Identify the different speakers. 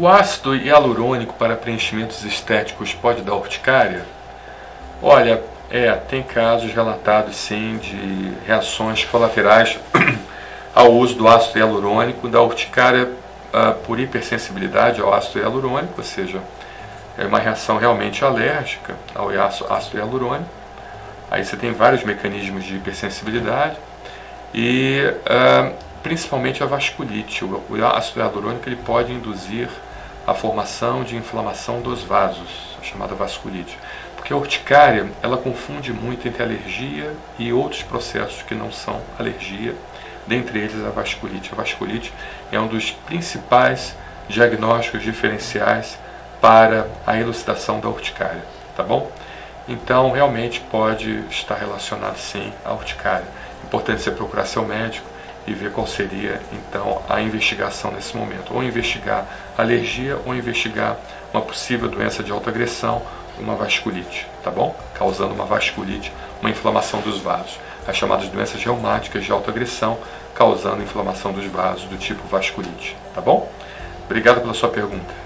Speaker 1: O ácido hialurônico para preenchimentos estéticos pode dar urticária? Olha, tem casos relatados sim de reações colaterais ao uso do ácido hialurônico, da urticária por hipersensibilidade ao ácido hialurônico, ou seja, é uma reação realmente alérgica ao ácido hialurônico. Aí você tem vários mecanismos de hipersensibilidade e principalmente a vasculite. O ácido hialurônico ele pode induzir a formação de inflamação dos vasos, a chamada vasculite. Porque a urticária, ela confunde muito entre alergia e outros processos que não são alergia, dentre eles a vasculite. A vasculite é um dos principais diagnósticos diferenciais para a elucidação da urticária, tá bom? Então, realmente pode estar relacionado sim à urticária. Importante você procurar seu médico e ver qual seria, então, a investigação nesse momento. Ou investigar alergia, ou investigar uma possível doença de autoagressão, uma vasculite, tá bom? Causando uma vasculite, uma inflamação dos vasos. As chamadas doenças reumáticas de autoagressão, causando inflamação dos vasos do tipo vasculite, tá bom? Obrigado pela sua pergunta.